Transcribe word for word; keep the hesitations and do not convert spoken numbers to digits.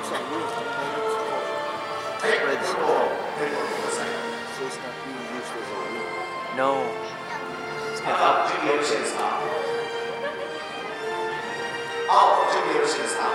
looks like wood. Hey, Spreads. So it's not being used as a wood. No. It's gonna 好，这个有检查。好，这个有检查。